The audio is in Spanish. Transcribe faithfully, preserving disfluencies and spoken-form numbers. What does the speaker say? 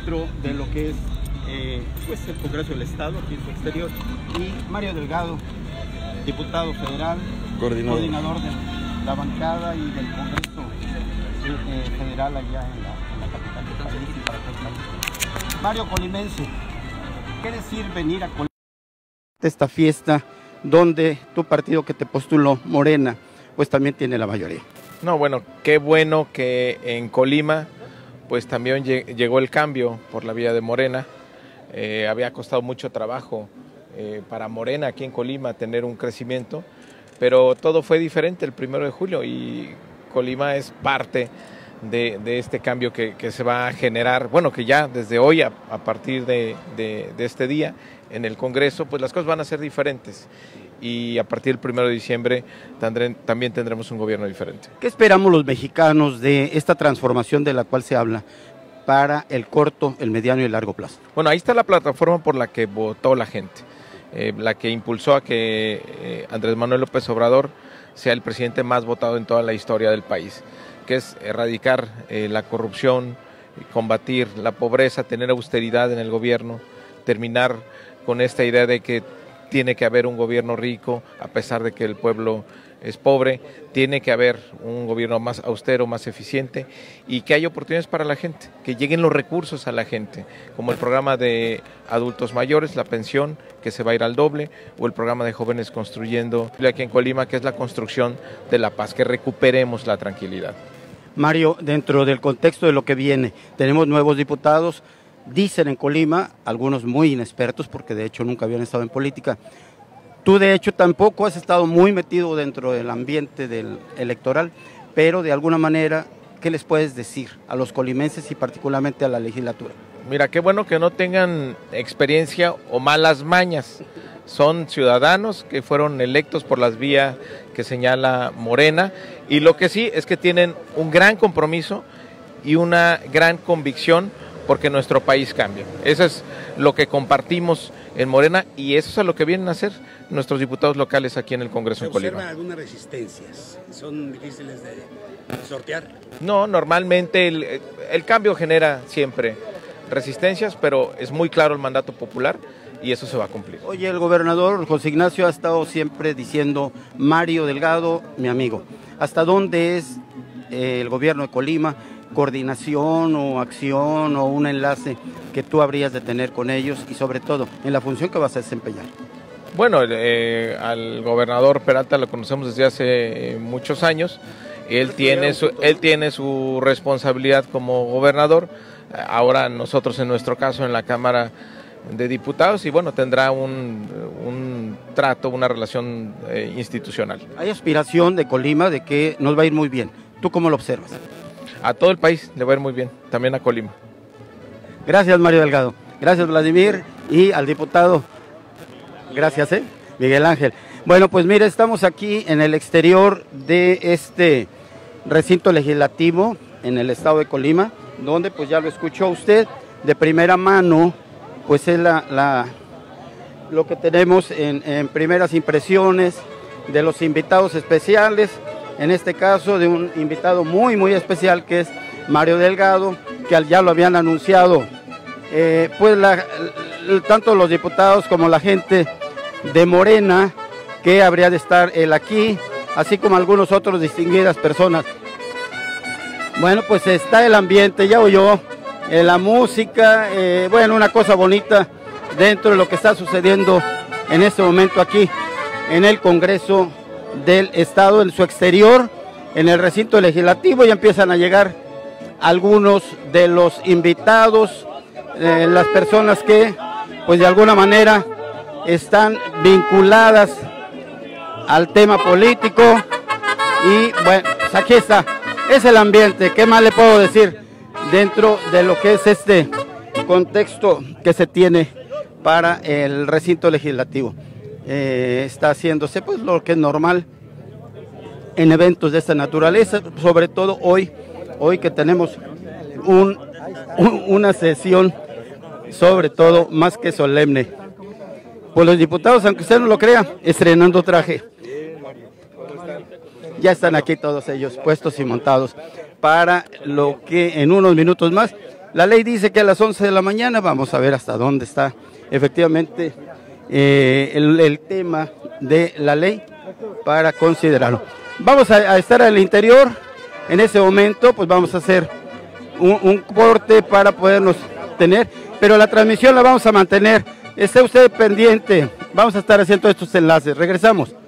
dentro de lo que es eh, pues el Congreso del Estado, aquí en su exterior, y Mario Delgado, diputado federal, coordinador, coordinador de la bancada y del Congreso eh, federal allá en la, en la capital del país y para todo el país. Mario, colimense, ¿qué decir venir a Colima, esta fiesta donde tu partido que te postuló, Morena, pues también tiene la mayoría? No, bueno, qué bueno que en Colima pues también llegó el cambio por la vía de Morena. Eh, había costado mucho trabajo eh, para Morena aquí en Colima tener un crecimiento, pero todo fue diferente el primero de julio y Colima es parte de, de este cambio que, que se va a generar, bueno, que ya desde hoy a, a partir de, de, de este día en el Congreso, pues las cosas van a ser diferentes. Y a partir del primero de diciembre tendré, también tendremos un gobierno diferente. ¿Qué esperamos los mexicanos de esta transformación de la cual se habla para el corto, el mediano y el largo plazo? Bueno, ahí está la plataforma por la que votó la gente, eh, la que impulsó a que eh, Andrés Manuel López Obrador sea el presidente más votado en toda la historia del país, que es erradicar eh, la corrupción, combatir la pobreza, tener austeridad en el gobierno, terminar con esta idea de que tiene que haber un gobierno rico, a pesar de que el pueblo es pobre, tiene que haber un gobierno más austero, más eficiente y que haya oportunidades para la gente, que lleguen los recursos a la gente, como el programa de adultos mayores, la pensión, que se va a ir al doble, o el programa de jóvenes construyendo aquí en Colima, que es la construcción de la paz, que recuperemos la tranquilidad. Mario, dentro del contexto de lo que viene, tenemos nuevos diputados. Dicen en Colima, algunos muy inexpertos, porque de hecho nunca habían estado en política. Tú de hecho tampoco has estado muy metido dentro del ambiente del electoral, pero de alguna manera, ¿qué les puedes decir a los colimenses y particularmente a la legislatura? Mira, qué bueno que no tengan experiencia o malas mañas. Son ciudadanos que fueron electos por las vías que señala Morena, y lo que sí es que tienen un gran compromiso y una gran convicción porque nuestro país cambia. Eso es lo que compartimos en Morena y eso es a lo que vienen a hacer nuestros diputados locales aquí en el Congreso en Colima. ¿Se observan algunas resistencias? ¿Son difíciles de sortear? No, normalmente el, el cambio genera siempre resistencias, pero es muy claro el mandato popular y eso se va a cumplir. Oye, el gobernador José Ignacio ha estado siempre diciendo, Mario Delgado, mi amigo. ¿Hasta dónde es eh, el gobierno de Colima coordinación o acción o un enlace que tú habrías de tener con ellos y sobre todo en la función que vas a desempeñar? Bueno, eh, al gobernador Peralta lo conocemos desde hace muchos años. Él tiene su, él tiene su responsabilidad como gobernador. Ahora nosotros en nuestro caso en la Cámara de Diputados y bueno, tendrá un, un trato, una relación eh, institucional. Hay aspiración de Colima de que nos va a ir muy bien. ¿Tú cómo lo observas? A todo el país le va a ir muy bien, también a Colima. Gracias, Mario Delgado. Gracias, Vladimir, y al diputado. Gracias, ¿eh? Miguel Ángel. Bueno, pues mire, estamos aquí en el exterior de este recinto legislativo en el estado de Colima, donde pues ya lo escuchó usted de primera mano, pues es la, la, lo que tenemos en, en primeras impresiones de los invitados especiales. En este caso de un invitado muy muy especial que es Mario Delgado, que ya lo habían anunciado, eh, pues la, tanto los diputados como la gente de Morena, que habría de estar él aquí, así como algunos otros distinguidas personas. Bueno, pues está el ambiente, ya oyó, eh, la música, eh, bueno, una cosa bonita dentro de lo que está sucediendo en este momento aquí en el Congreso del Estado, en su exterior, en el recinto legislativo. Ya empiezan a llegar algunos de los invitados, eh, las personas que pues de alguna manera están vinculadas al tema político y bueno, pues aquí está, es el ambiente. ¿Qué más le puedo decir dentro de lo que es este contexto que se tiene para el recinto legislativo? Eh, está haciéndose pues lo que es normal en eventos de esta naturaleza, sobre todo hoy, hoy que tenemos un, un, una sesión sobre todo más que solemne. Pues los diputados, aunque usted no lo crea, estrenando traje. Ya están aquí todos ellos puestos y montados para lo que en unos minutos más La ley dice que a las once de la mañana, vamos a ver hasta dónde está efectivamente eh, el, el tema de la ley para considerarlo. Vamos a, a estar al interior, en ese momento pues vamos a hacer un, un corte para podernos tener, pero la transmisión la vamos a mantener, esté usted pendiente, vamos a estar haciendo estos enlaces, regresamos.